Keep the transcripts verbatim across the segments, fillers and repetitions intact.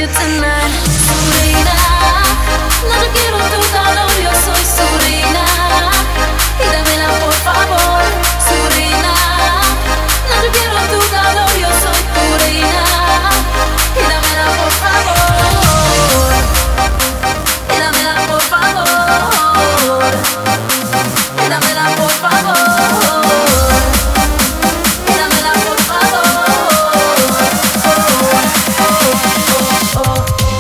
you tonight. Su reina, no te quiero tu calor, yo soy su reina. Y dámela por favor, su reina. No te quiero tu calor, yo soy tu reina. Y dámela por favor. Y dámela por favor. Y dámela por favor. Oh,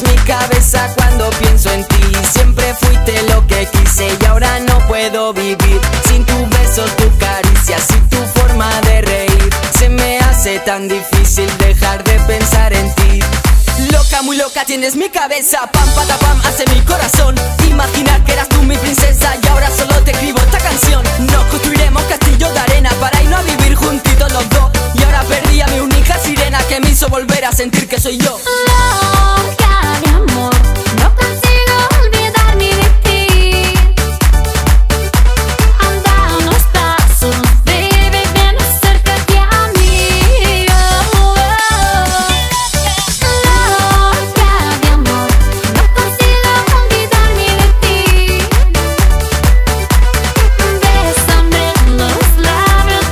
tienes mi cabeza cuando pienso en ti. Siempre fuiste lo que quise y ahora no puedo vivir sin tu beso, tu caricia, sin tu forma de reír. Se me hace tan difícil dejar de pensar en ti. Loca, muy loca, tienes mi cabeza. Pam, pata, pam, hace mi corazón. Imaginar que eras tú mi princesa y ahora solo te escribo esta canción. Nos construiremos castillos de arena para irnos a vivir juntitos los dos. Y ahora perdí a mi única sirena que me hizo volver a sentir que soy yo. Loca de amor, no consigo olvidarme de ti. Anda unos pasos, baby, ven acércate a mí. Oh, oh. Loca de amor, no consigo olvidarme de ti. Bésame los labios,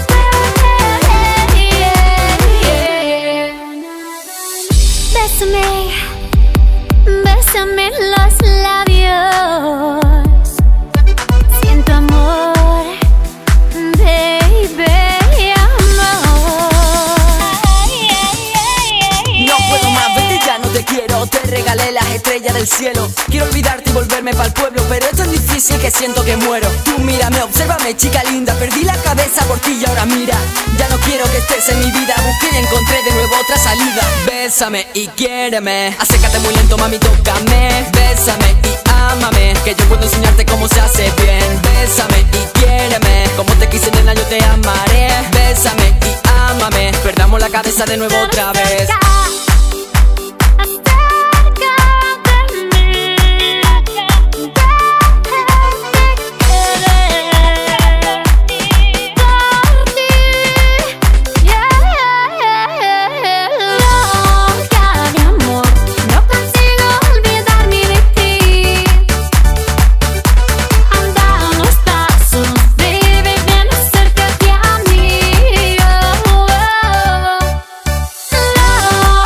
Bésame, bésame los labios. Siento amor, baby, amor. No puedo más, vete ya, no te quiero. Te regalé las estrellas del cielo. Quiero olvidarte y volverme pa'l pueblo, pero es tan difícil que siento que muero. Tú mírame, obsérvame, chica linda. Perdí la cabeza por ti y ahora mira. Ya no quiero que estés en mi vida. Busqué y encontré de nuevo otra salida. Bésame y quiéreme. Acércate muy lento, mami, tócame. Bésame y ámame, que yo puedo enseñarte cómo se hace bien. Bésame y quiéreme. Como te quise, nena, yo te amaré. Bésame y ámame. Perdamos la cabeza de nuevo otra vez. Love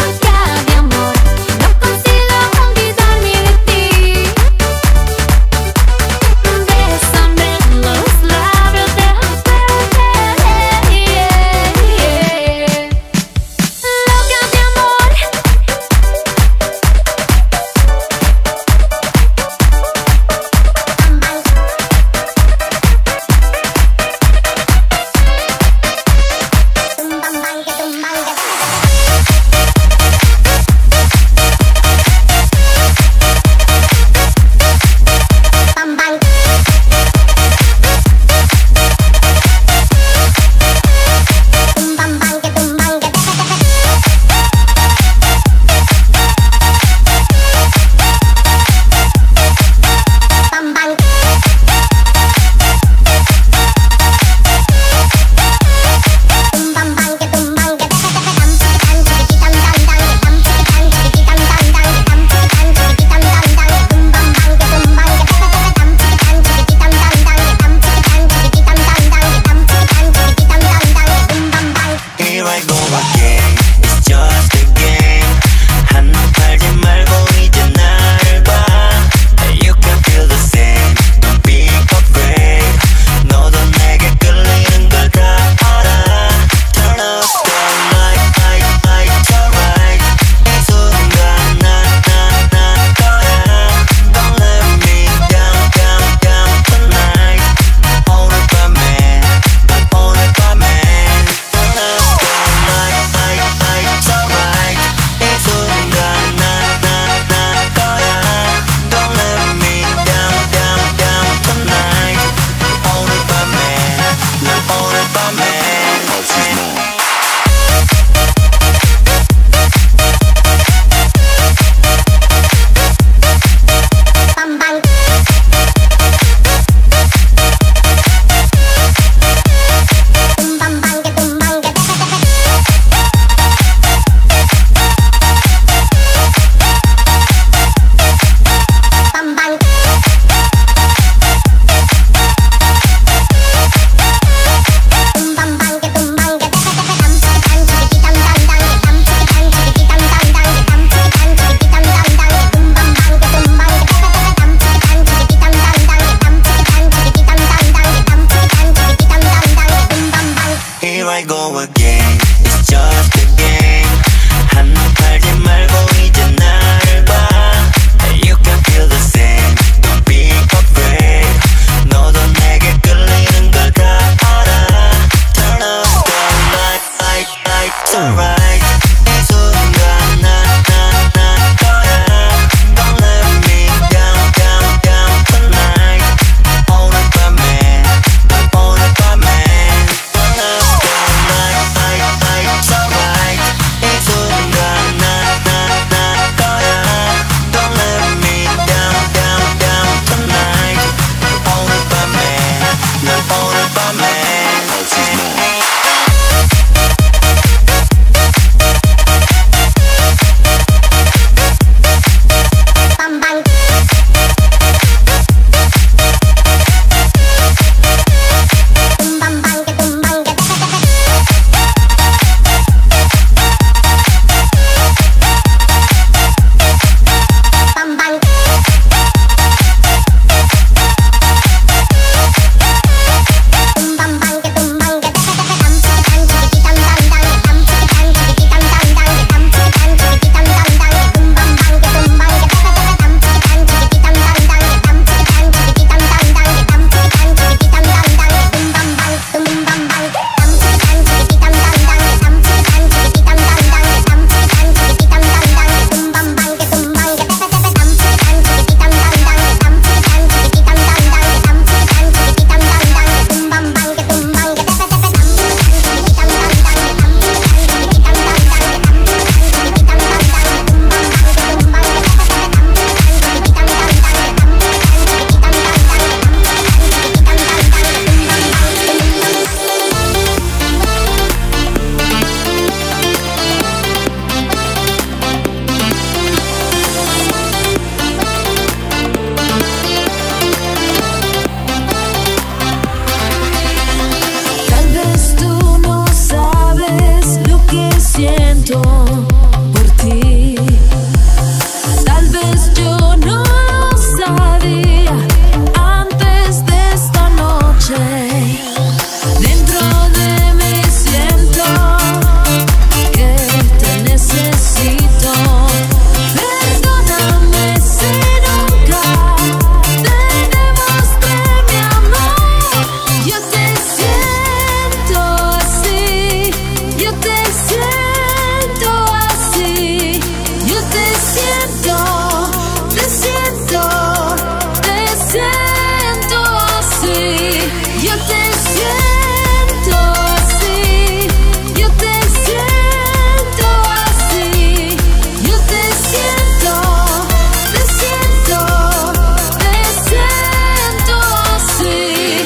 siento por ti. Tal vez yo no lo sabía antes de esta noche. Dentro de mí siento que te necesito. Perdóname si nunca te demostré mi amor. Yo te siento así, yo te siento así, yo te siento, te siento, te siento así, yo te siento así, yo te siento así, yo te siento, te siento, te siento así.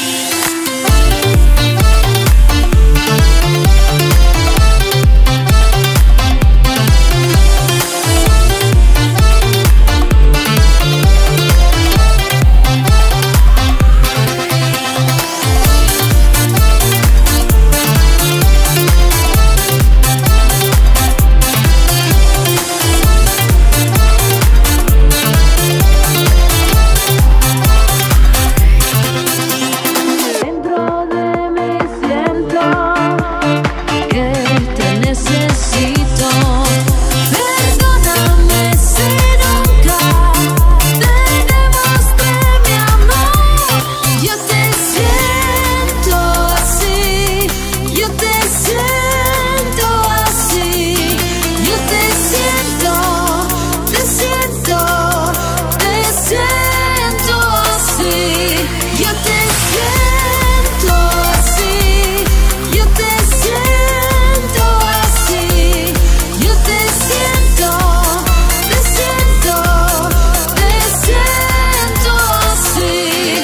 Dentro de mí siento que te necesito. Perdóname si nunca te demostré mi amor. Yo te siento así, yo te siento así, yo te siento, te siento, te siento así, yo te siento así, yo te siento así, yo te siento, te siento, te siento así.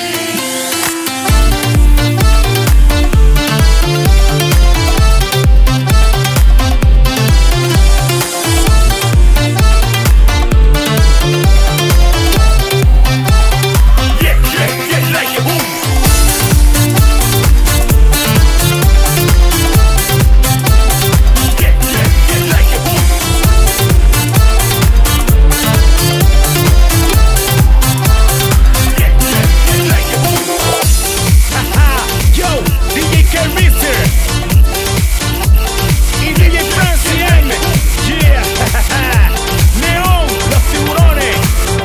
Yeah, yeah, yeah, like it, boom. Yeah, yeah, yeah, like it, boom. Yeah, yeah, yeah, like it, boom. Haha, yo, D J K-Mister y D J Francis M. Yeah, Neón, los tiburones.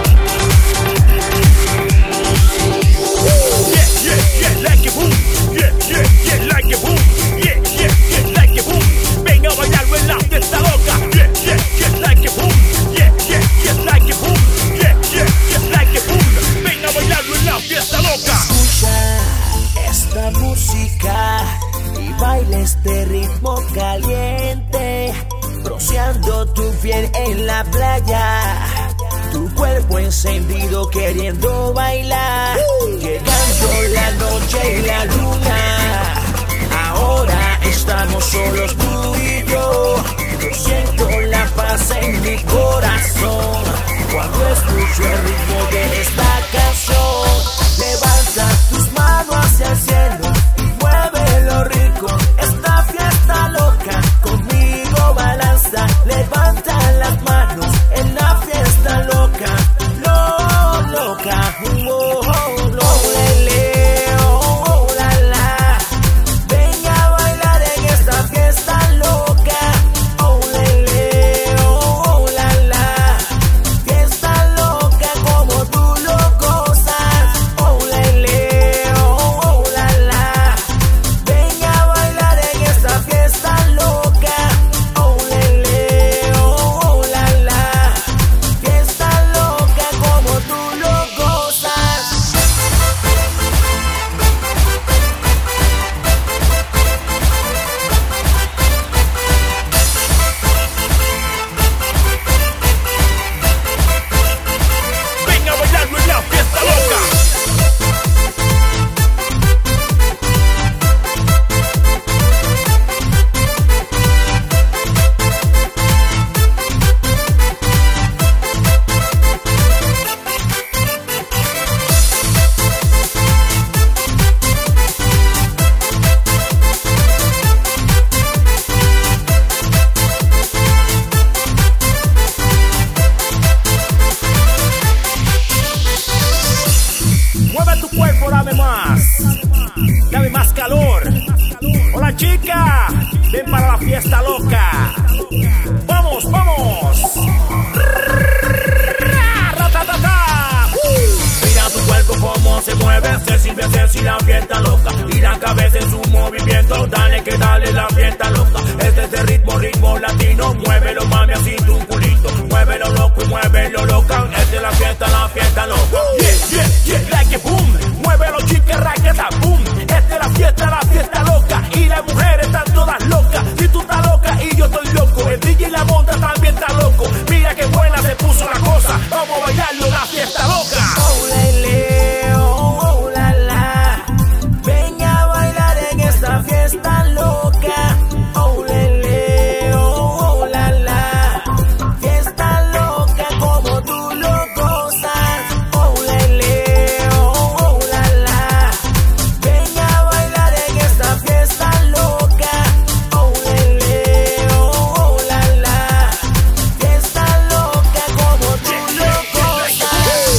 Yeah, yeah, yeah, like it, boom. Yeah, yeah, yeah, like it, boom. Yeah, yeah, yeah, like it, boom. Venga a bailarlo en la fiesta loca. Yeah, yeah, yeah, like it, boom. Yeah, yeah, yeah, like it, boom. Yeah, yeah, yeah, like it, boom. Venga a bailarlo en la fiesta loca. Escucha esta música y baila este ritmo caliente, bronceando tu piel en la playa, tu cuerpo encendido queriendo bailar, llegando la noche y la luna. Ahora estamos solos tú y yo. Yo siento la paz en mi corazón cuando escucho el ritmo de esta canción. Levanta tus manos hacia el cielo y muévelo rico. Esta fiesta loca conmigo balanza. Levanta las manos en la fiesta loca. Lo loca, oh, oh, lo lele, oh, oh, la la. Venga a bailar en esta fiesta loca. ¡Vamos! Mira tu cuerpo cómo se mueve, se sirve hacer si la fiesta loca. Y la cabeza en su movimiento, dale que dale la fiesta loca. Este es el ritmo, ritmo latino, muévelo mami así tu culito. Muévelo loco y muévelo loca, esta es la fiesta, la fiesta loca. Yeah, yeah, yeah, like a boom, muévelo chica, raqueta, boom. Esta es la fiesta, la fiesta loca. Y las mujeres están todas locas, si tú estás loca y yo estoy loco. El D J y la monta también está loco. Mira qué buena se puso la cosa, vamos a bailarlo la fiesta loca. Oh, lele, oh, oh, la, la. Ven a bailar en esta fiesta loca. Oh, lele, oh, oh, la, la. Fiesta loca como tú lo gozas. Oh, lele, oh, oh, la, la. Ven a bailar en esta fiesta loca. Oh, lele, oh, oh, la, la. Fiesta loca como tú lo gozas.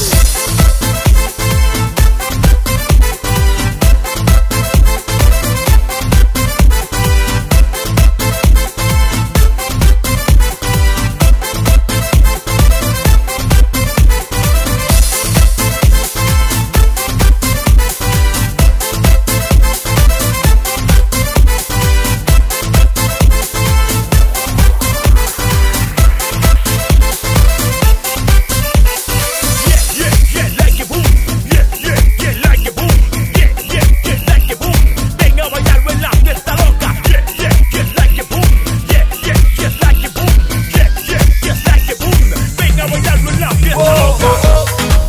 Yeah, yeah, yeah, like a boom. Yeah, yeah, yeah, like a boom. Yeah, yeah, yeah, like a boom. Venga a bailarlo en la fiesta loca. Yeah, yeah, yeah, like a boom. Yeah, yeah, yeah, like a boom. Yeah, yeah, yeah, like a boom. Venga a bailarlo en la fiesta loca.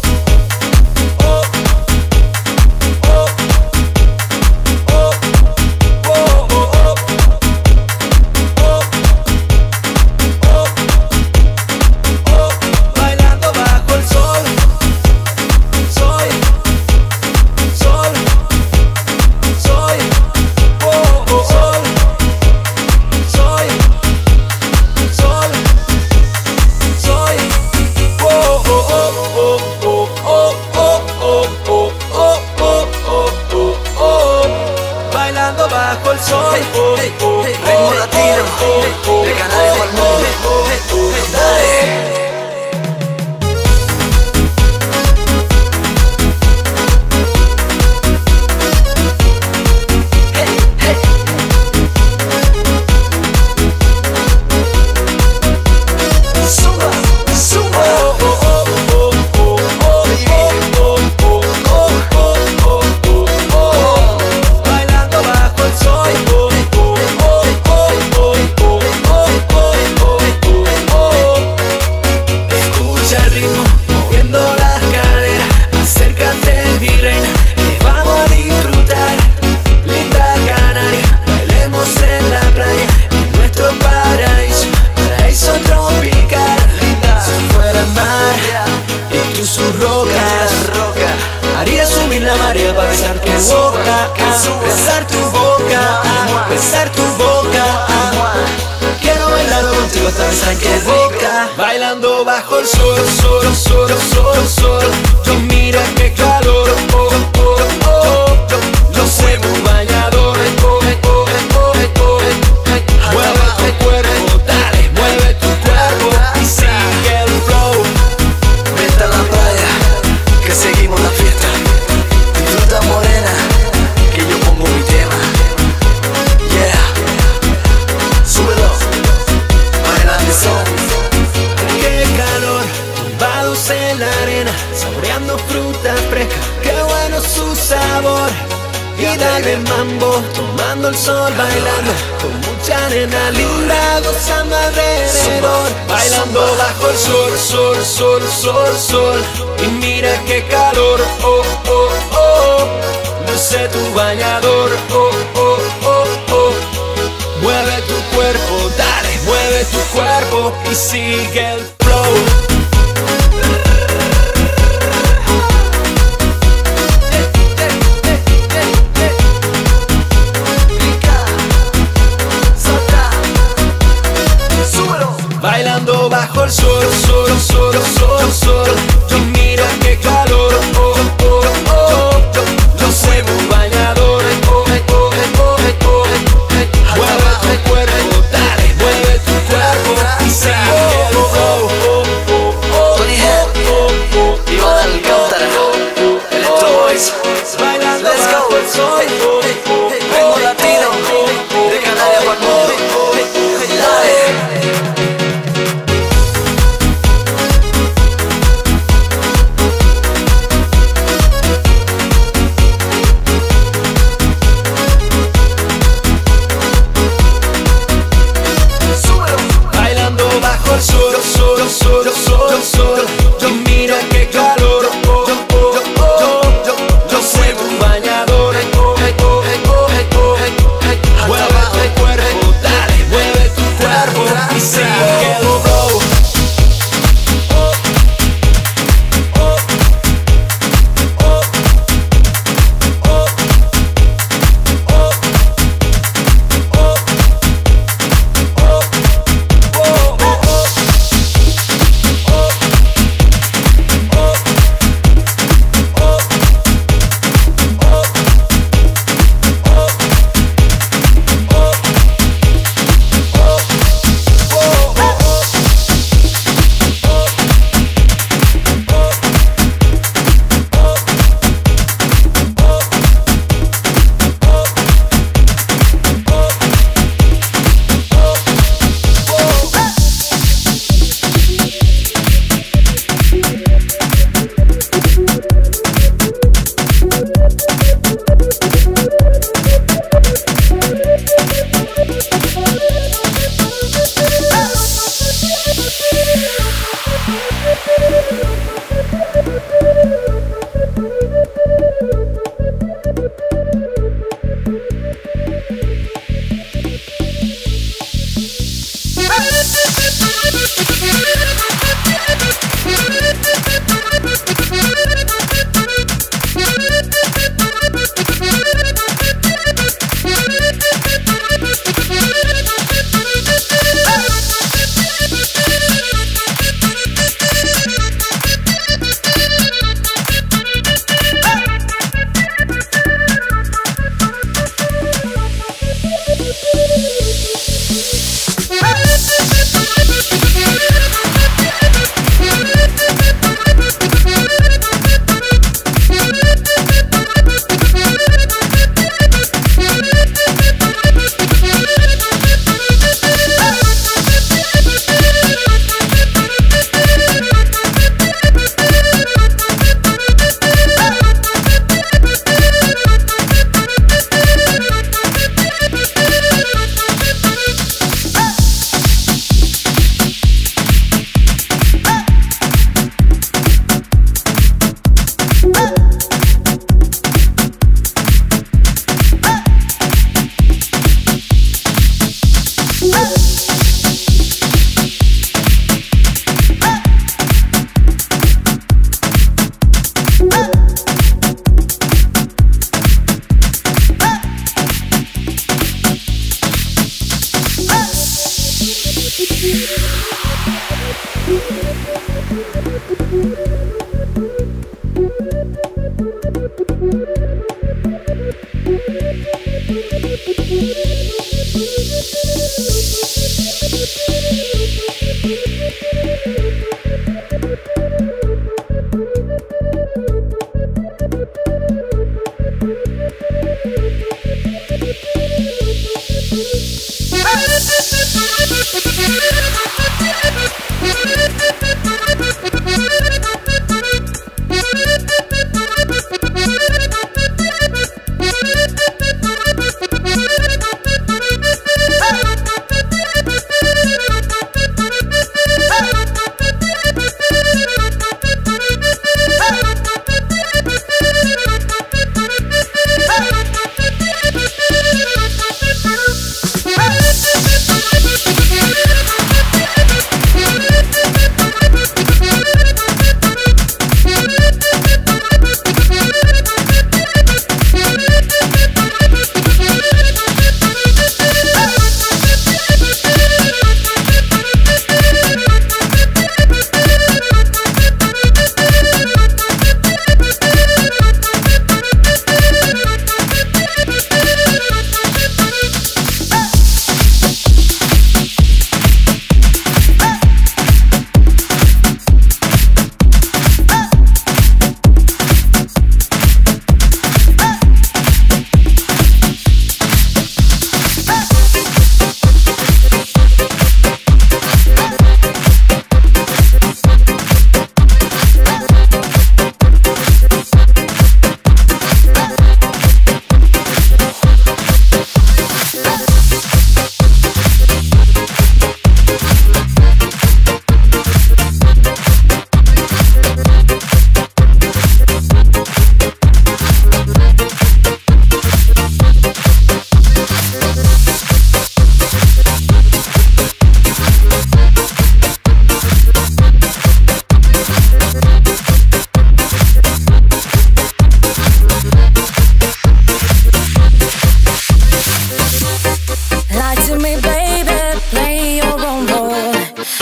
Bailando bajo el sol, soy, sol, soy, oh, oh, sol, soy, sol, soy, oh, oh, oh, oh, oh, oh, oh, oh, oh, oh, oh, oh, oh. Bailando bajo el sol, oh, oh, Ritmo latino, de Canales al mundo. Dale. Zumba, zumba. Bailando bajo el sol. Escucha el ritmo, moviendo las caderas. Acércate, mi reina, que vamos a disfrutar. Linda Canaria, bailemos en la playa, en nuestro paraíso, paraíso tropical. Si fuera mar y tú sus rocas, haría subir la marea para besar tu boca, besar tu boca, besar tu boca. Quiero bailar contigo hasta besar tu boca. Bailando bajo el sol, sol, sol, sol, sol. Yo mira qué calor, oh, oh, oh. Yo soy un bañador, oh, oh, oh, oh. Mueve tu cuerpo, dale, mueve tu cuerpo y sigue el flow. Vete a la playa, que seguimos la fiesta. Disfruta morena, que yo pongo mi tema. Yeah, súbelo, bailando son. Qué calor, tumbados en la arena, saboreando fruta fresca, qué bueno su sabor. Y dale mambo, tomando el sol, bailando con mucha arena linda, gozando alrededor. Bailando bajo el sol, sol, sol, sol, sol. Y mira qué calor, oh, oh, oh. Luce tu bañador, oh, oh, oh, oh. Mueve tu cuerpo, dale, mueve tu cuerpo y sigue el flow. Bailando bajo el sol, sol, sol, sol, sol. Y mira qué calor, oh, oh, oh. Yo soy un bañador, oh, oh, oh, oh. Mueve tu cuerpo, dale, mueve tu cuerpo y sigue Say hello, bro.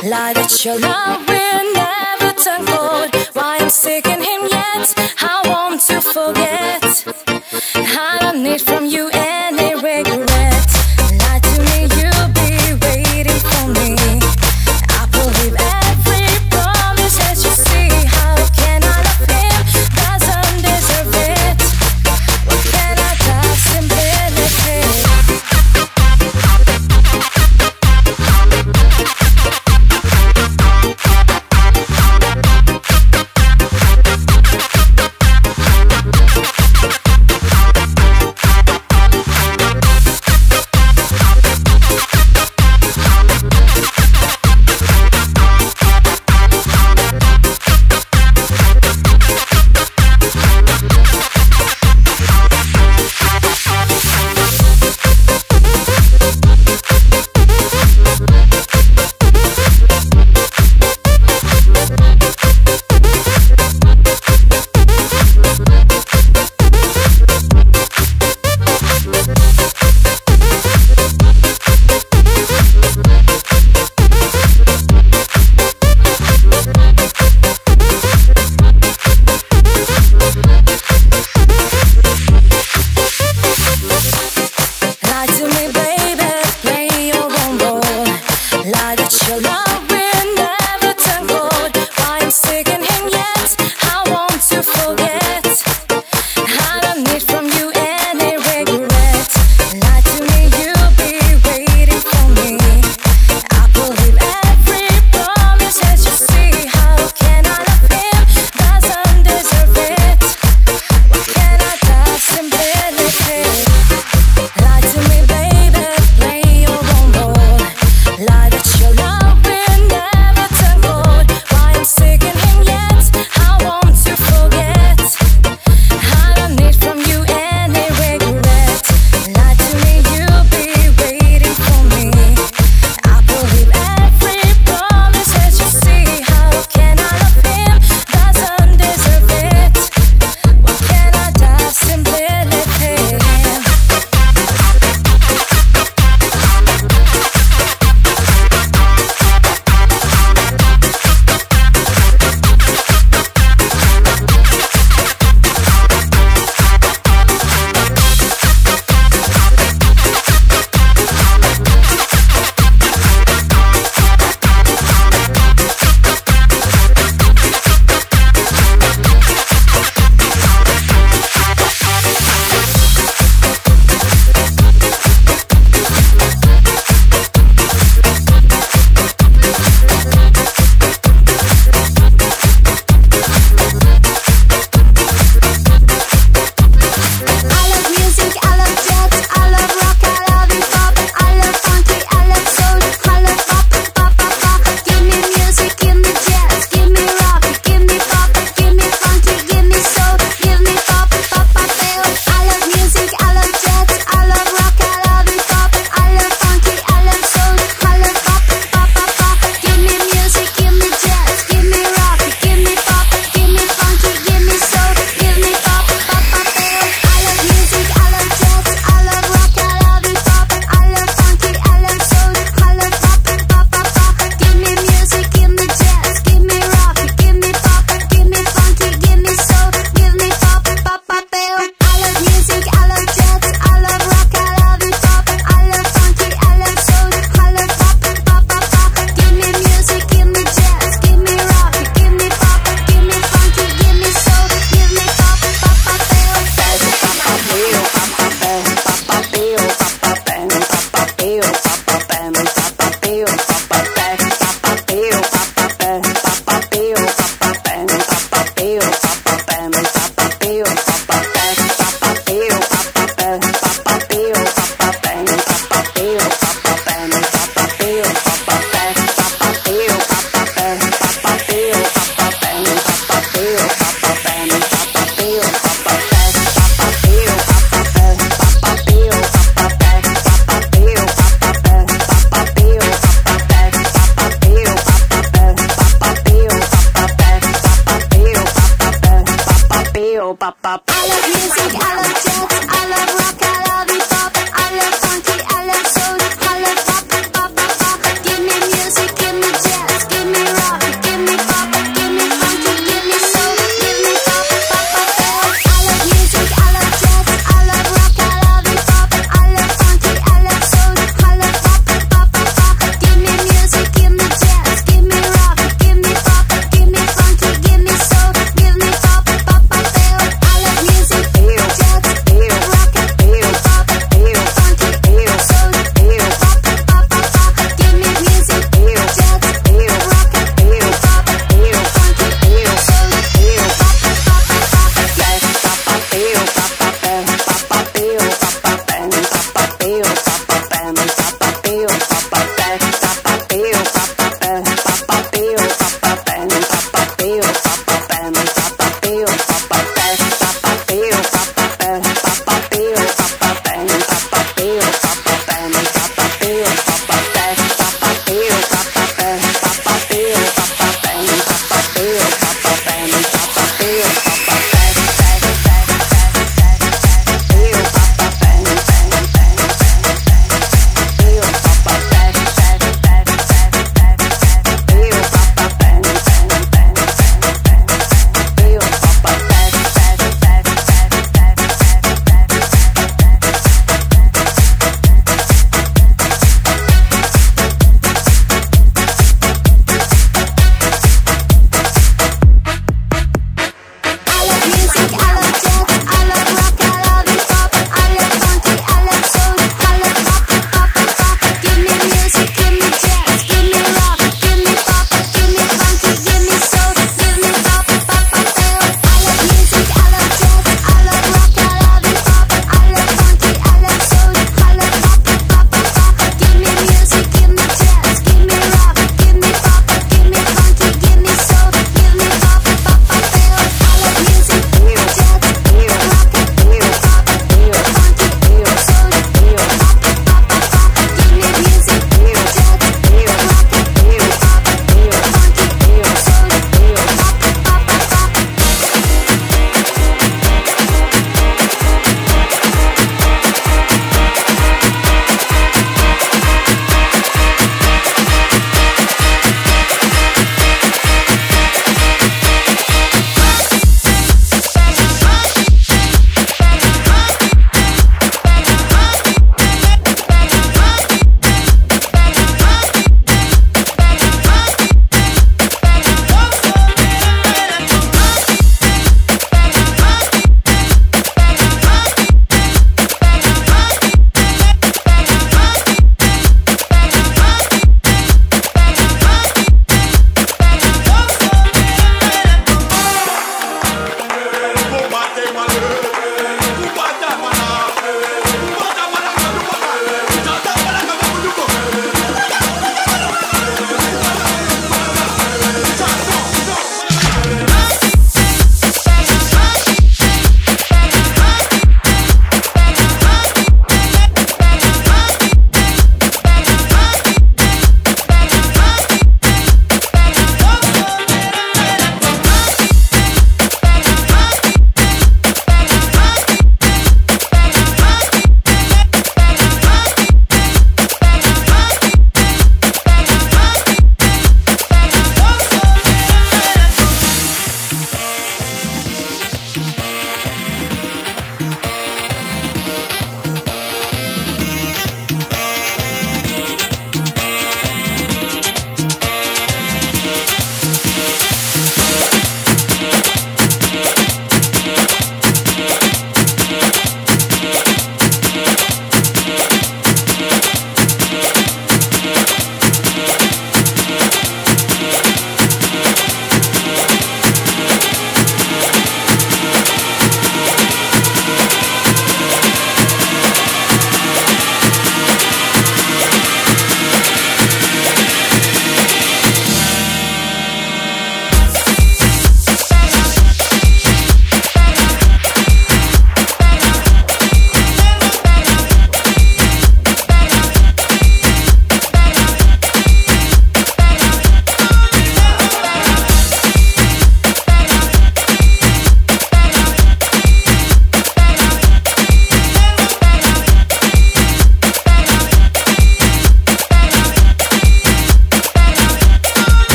Lie that your love will never turn cold. Why I'm sick in him yet, I want to forget. I don't need from you any regret. Lie to me, you'll be waiting for me. I believe every promise as you see. How can I love him, doesn't deserve it? What can I do, simply live it?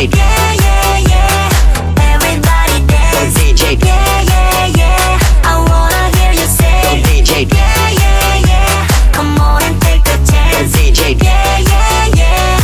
J. Yeah, yeah, yeah. Everybody dance. Go D J. Yeah, yeah, yeah. I wanna hear you say. Go D J. Yeah, yeah, yeah. Come on and take a chance. Go D J. Yeah, yeah, yeah.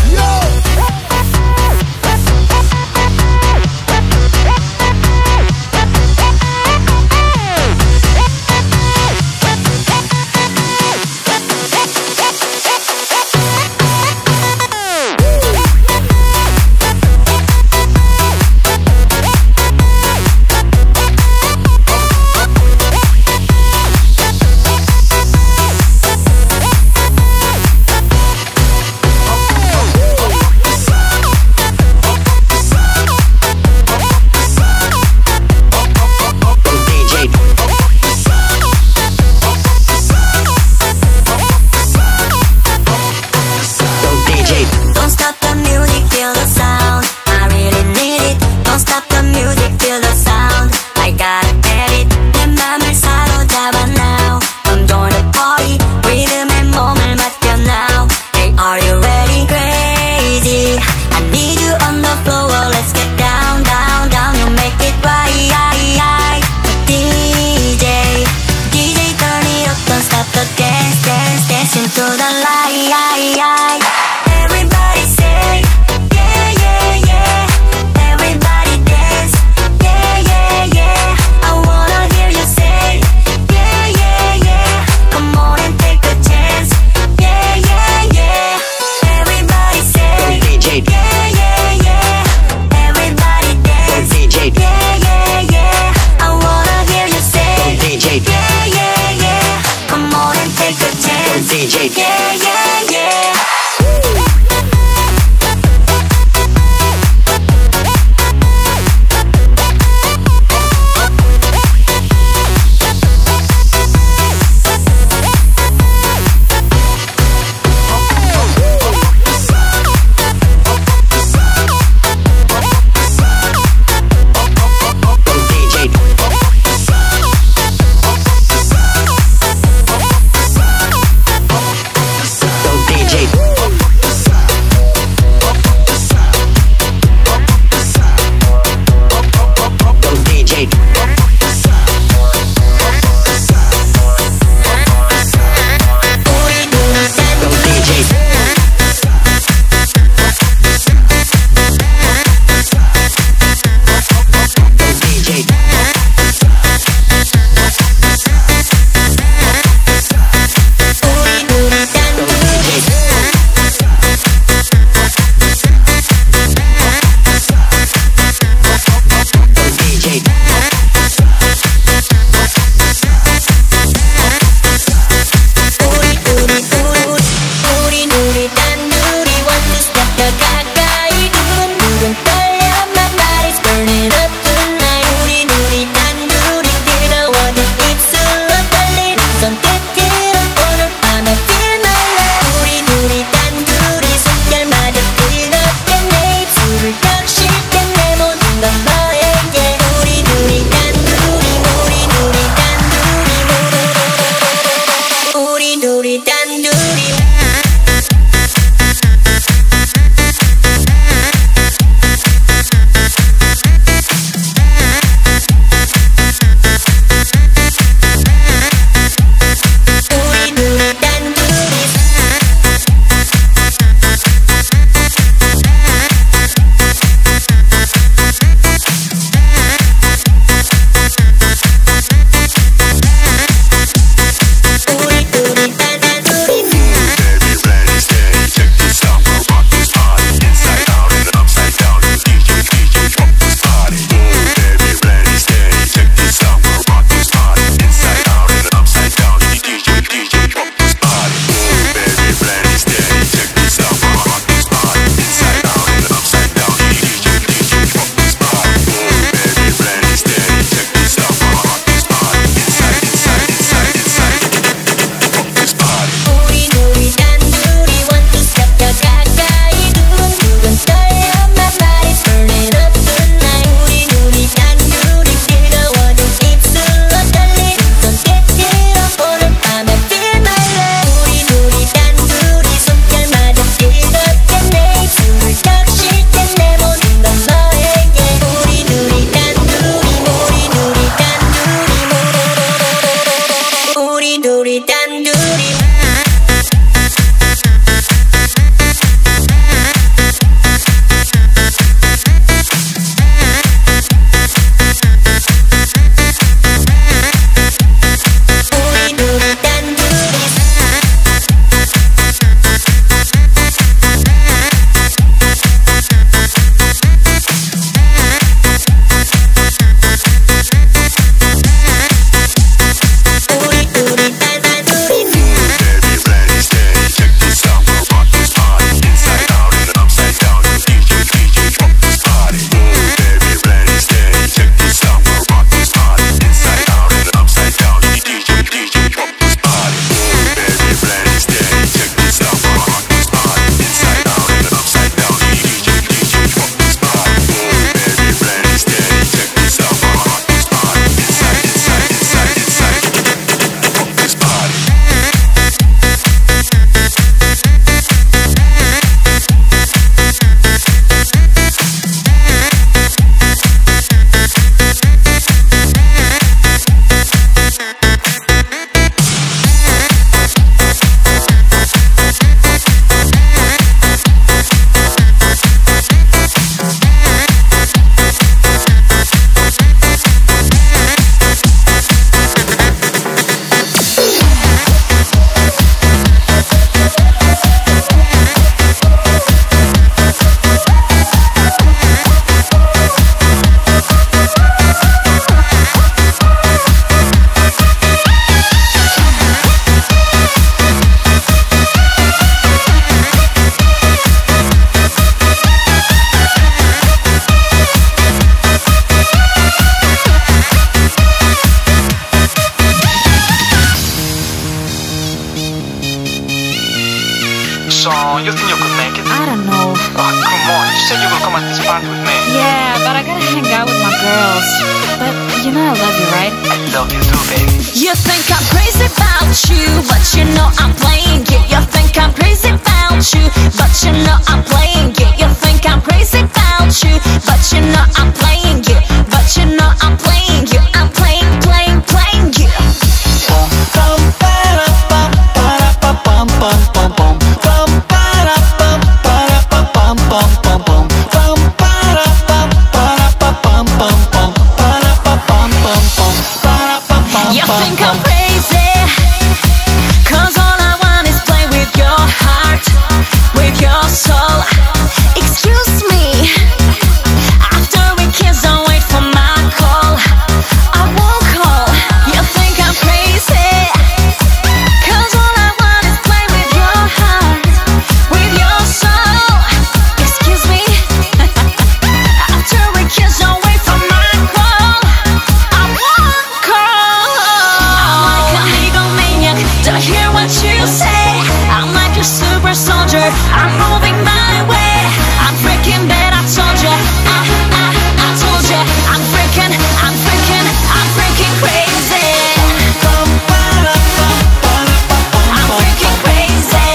come at this party with me? Yeah, but I gotta hang out with my girls. But you know I love you, right? I love you too, baby. You think I'm crazy about you, but you know I'm playing it. You think I'm crazy about you, but you know I'm playing it. You think I'm crazy about you, but you know I'm playing it. But you know I'm playing you. I'm playing, playing, playing you. Pum para pum para pa pum pum pum pum pum para pum para pa pum pum pum pum pum para pum para pa pum pum pum para pa pum pum pum para pa pum. You think I'm crazy, 'cause all I want is play with your heart, with your soul. Excuse me, after we kiss, don't wait for my call. I won't call. You think I'm crazy, 'cause all I want is play with your heart, with your soul. Excuse me, after we kiss, don't wait for my call. I won't call. I'm like an egomaniac, don't hear what you say. I'm like a super soldier, I'm moving my way. I'm freaking bad, I told ya. I, I, I told ya. I'm freaking, I'm freaking, I'm freaking crazy. Pum para pum para pa pum I'm pum freaking crazy.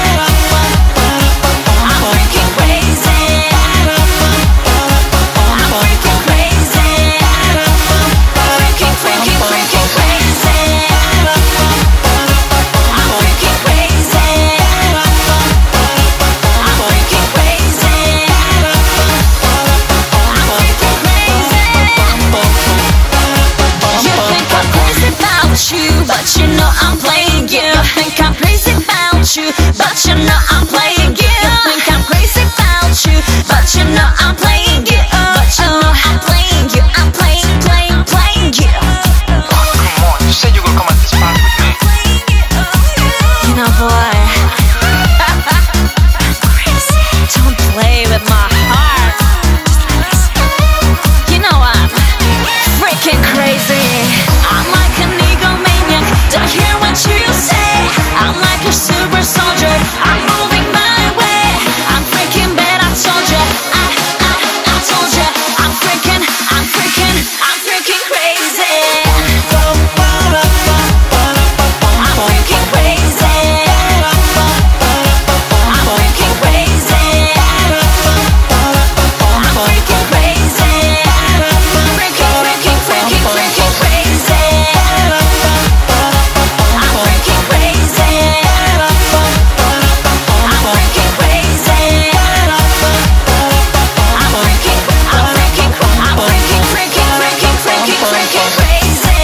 I'm freaking crazy. I'm freaking crazy. Freaking, freaking, freaking crazy. I'm freaking crazy. I'm freaking crazy. I'm freaking crazy. You think I'm crazy about you, but you know I'm playing you. You think I'm crazy about you, but you know I'm playing you. You think I'm crazy about you, but you know I'm playing you. But you know I'm playing you. I'm playing, playing, playing you. Oh, come on, you said you would come at this party with me. You know, boy, don't play with my heart. You know I'm freaking crazy. I'm like an egomaniac, don't hear what you say. I'm like a super soldier, I'm moving my way. I'm freaking bad, I told ya. I, I, I told ya. I'm freaking, I'm freaking, I'm freaking crazy. pum para pum para pa pum I'm pum freaking crazy. I'm freaking crazy. I'm freaking crazy. Freaking, freaking, freaking, freaking crazy. I'm freaking crazy. I'm freaking crazy. I'm freaking, I'm freaking, I'm freaking, freaking, freaking, freaking, freaking crazy.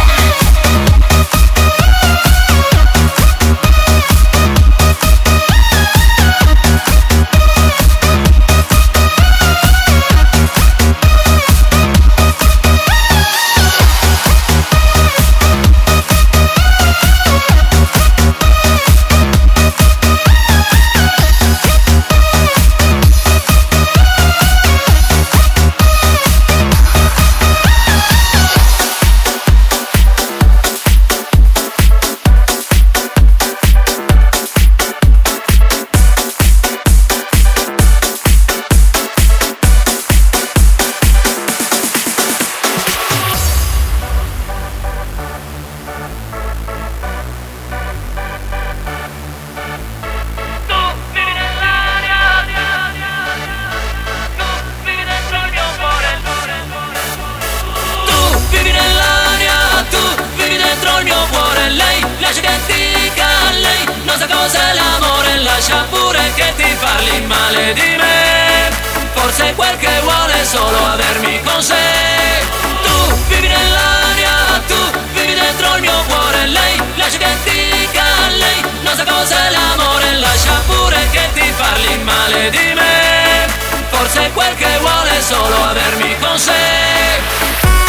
Tu vivi nell'aria, tu vivi dentro il mio cuore. Lei, lascia che dica lei, non sa cos'è l'amore. Lascia pure che ti parli male di me. Forse quel che vuole è solo avermi con sé. Tu vivi nell'aria, tu vivi dentro il mio cuore. Lei, lascia che dica lei, non sa cos'è l'amore. Lascia pure che ti parli male di me. Forse quel che vuole è solo avermi con sé.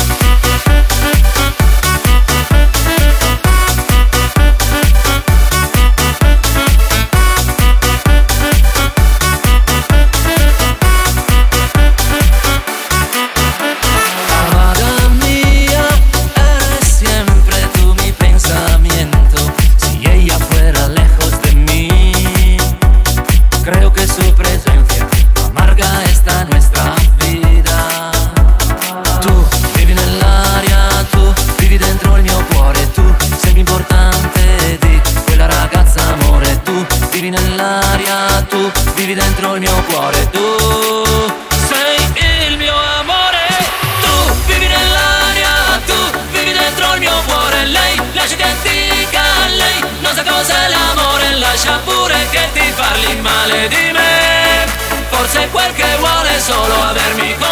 Amada mía, eres siempre tú mi pensamiento. Si ella fuera lejos de mí, creo que su presencia amarga esta nuestra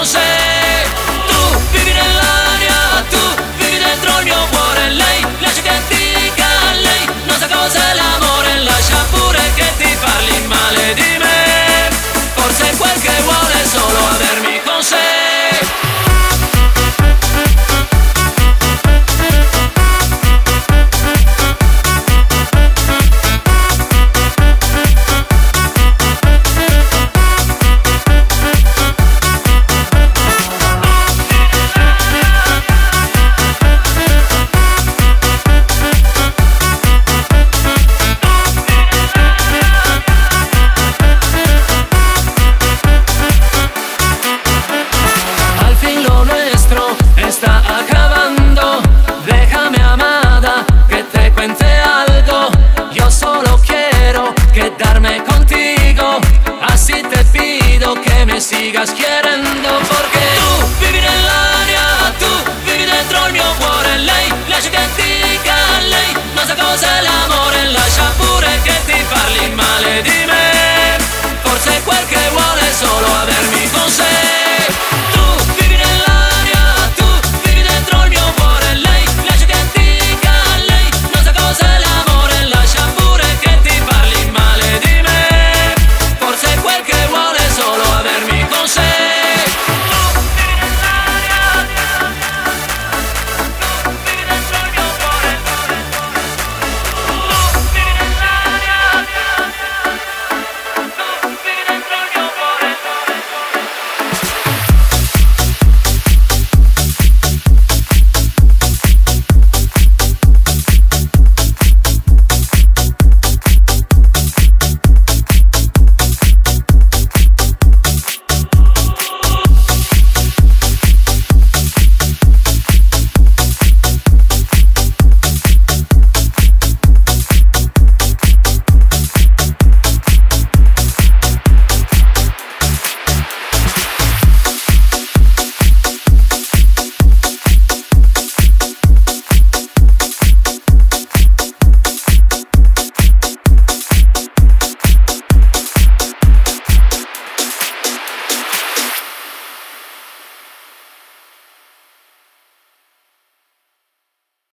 con sé. Tu vivi nell'aria, tu vivi dentro il mio cuore. Lei lascia che dica lei, non sa cos'è l'amore. Lascia pure che ti parli male di me. Forse quel che vuole è solo avermi con sé. Está acabando, déjame amada, que te cuente algo. Yo solo quiero quedarme contigo, así te pido que me sigas queriendo. Porque tu vivi nell'aria, tu vivi dentro il mio cuore. Lei lascia che dica lei, non sa cos'è l'amore. Lascia pure che ti parli male di me. Forse quel che vuole è solo avermi con sé.